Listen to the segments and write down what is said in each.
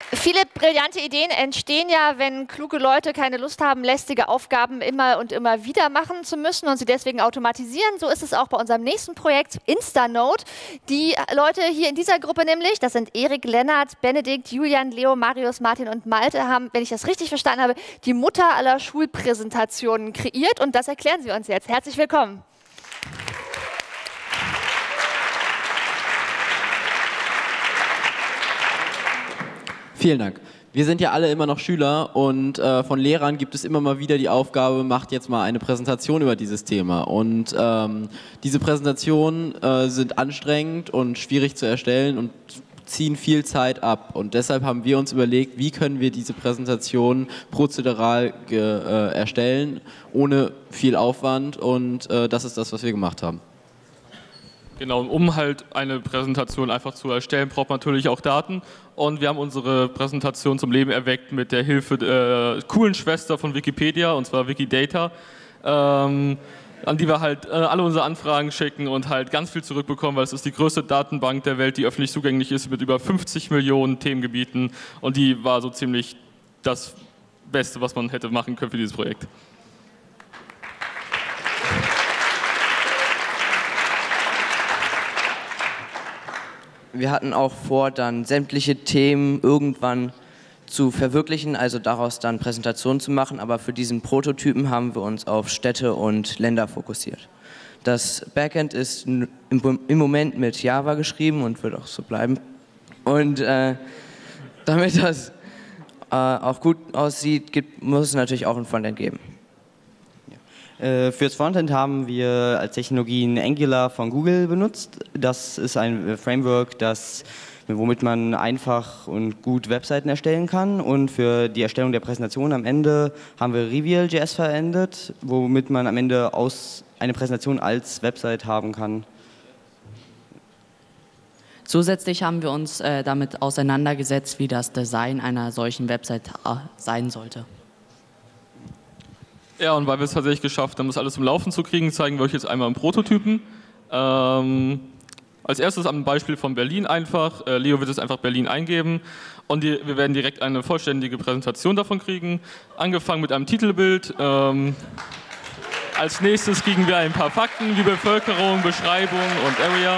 Viele brillante Ideen entstehen ja, wenn kluge Leute keine Lust haben, lästige Aufgaben immer und immer wieder machen zu müssen und sie deswegen automatisieren. So ist es auch bei unserem nächsten Projekt Instanote. Die Leute hier in dieser Gruppe nämlich, das sind Erik, Lennart, Benedikt, Julian, Leo, Marius, Martin und Malte, haben, wenn ich das richtig verstanden habe, die Mutter aller Schulpräsentationen kreiert und das erklären sie uns jetzt. Herzlich willkommen. Vielen Dank. Wir sind ja alle immer noch Schüler und von Lehrern gibt es immer mal wieder die Aufgabe, macht jetzt mal eine Präsentation über dieses Thema. Und diese Präsentationen sind anstrengend und schwierig zu erstellen und ziehen viel Zeit ab. Und deshalb haben wir uns überlegt, wie können wir diese Präsentation prozedural erstellen, ohne viel Aufwand. Und das ist das, was wir gemacht haben. Genau, um halt eine Präsentation einfach zu erstellen, braucht man natürlich auch Daten. Und wir haben unsere Präsentation zum Leben erweckt mit der Hilfe der coolen Schwester von Wikipedia, und zwar Wikidata, an die wir halt alle unsere Anfragen schicken und halt ganz viel zurückbekommen, weil es ist die größte Datenbank der Welt, die öffentlich zugänglich ist, mit über 50 Millionen Themengebieten. Und die war so ziemlich das Beste, was man hätte machen können für dieses Projekt. Wir hatten auch vor, dann sämtliche Themen irgendwann zu verwirklichen, also daraus dann Präsentationen zu machen, aber für diesen Prototypen haben wir uns auf Städte und Länder fokussiert. Das Backend ist im Moment mit Java geschrieben und wird auch so bleiben. Und damit das auch gut aussieht, muss es natürlich auch ein Frontend geben. Fürs Frontend haben wir als Technologien Angular von Google benutzt. Das ist ein Framework, womit man einfach und gut Webseiten erstellen kann. Und für die Erstellung der Präsentation am Ende haben wir Reveal.js verwendet, womit man am Ende eine Präsentation als Website haben kann. Zusätzlich haben wir uns damit auseinandergesetzt, wie das Design einer solchen Website sein sollte. Ja, und weil wir es tatsächlich geschafft haben, das alles zum Laufen zu kriegen, zeigen wir euch jetzt einmal einen Prototypen. Als erstes am Beispiel von Berlin einfach. Leo wird jetzt einfach Berlin eingeben und wir werden direkt eine vollständige Präsentation davon kriegen. Angefangen mit einem Titelbild. Als nächstes kriegen wir ein paar Fakten wie Bevölkerung, Beschreibung und Area.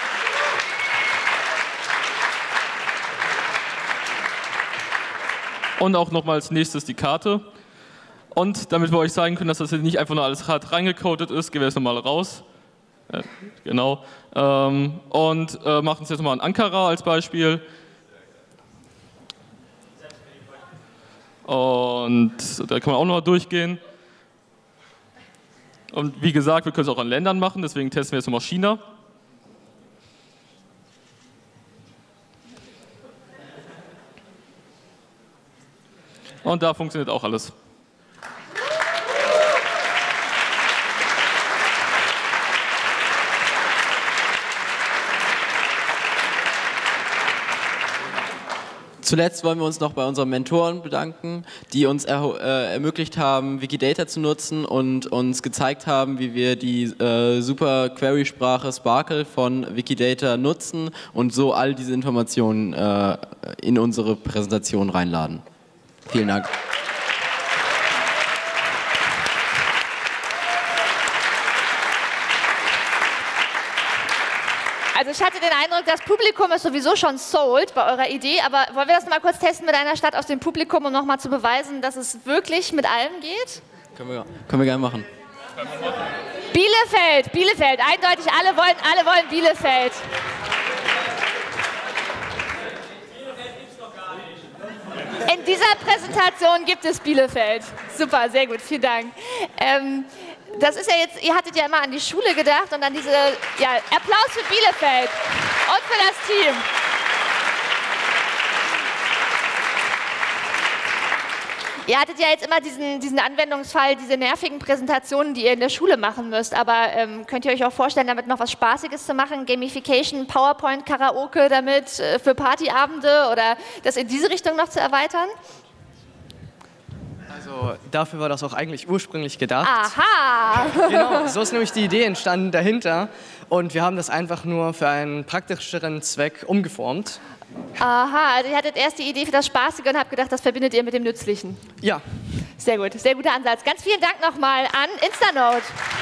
Und auch nochmal als nächstes die Karte. Und damit wir euch zeigen können, dass das jetzt nicht einfach nur alles hart reingecodet ist, gehen wir jetzt nochmal raus. Genau. Und machen uns jetzt nochmal an Ankara als Beispiel. Und da kann man auch nochmal durchgehen. Und wie gesagt, wir können es auch an Ländern machen, deswegen testen wir jetzt nochmal China. Und da funktioniert auch alles. Zuletzt wollen wir uns noch bei unseren Mentoren bedanken, die uns ermöglicht haben, Wikidata zu nutzen und uns gezeigt haben, wie wir die super Query-Sprache Sparkle von Wikidata nutzen und so all diese Informationen in unsere Präsentation reinladen. Vielen Dank. Also ich hatte den Eindruck, das Publikum ist sowieso schon sold bei eurer Idee, aber wollen wir das mal kurz testen mit einer Stadt aus dem Publikum, um nochmal zu beweisen, dass es wirklich mit allem geht? Können wir gerne machen. Bielefeld, eindeutig, alle wollen Bielefeld. In dieser Präsentation gibt es Bielefeld. Super, sehr gut, vielen Dank. Das ist ja jetzt, ihr hattet ja immer an die Schule gedacht und an diese, ja, Applaus für Bielefeld und für das Team. Ihr hattet ja jetzt immer diesen Anwendungsfall, diese nervigen Präsentationen, die ihr in der Schule machen müsst, aber könnt ihr euch auch vorstellen, damit noch was Spaßiges zu machen, Gamification, PowerPoint, Karaoke damit für Partyabende oder das in diese Richtung noch zu erweitern? Also dafür war das auch eigentlich ursprünglich gedacht. Aha! Genau, so ist nämlich die Idee entstanden dahinter und wir haben das einfach nur für einen praktischeren Zweck umgeformt. Aha, also ihr hattet erst die Idee für das Spaßige und habt gedacht, das verbindet ihr mit dem Nützlichen. Ja. Sehr gut, sehr guter Ansatz. Ganz vielen Dank nochmal an Instanote.